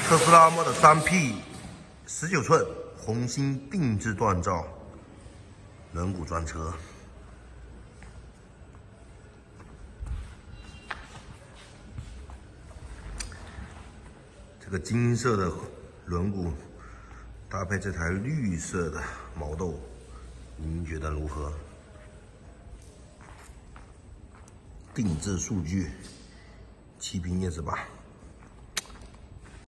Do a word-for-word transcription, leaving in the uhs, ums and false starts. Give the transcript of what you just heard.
特斯拉 Model 三 P 十九寸红星定制锻造轮毂专车。 这个金色的轮毂搭配这台绿色的毛豆，您觉得如何？定制数据，七平验十八。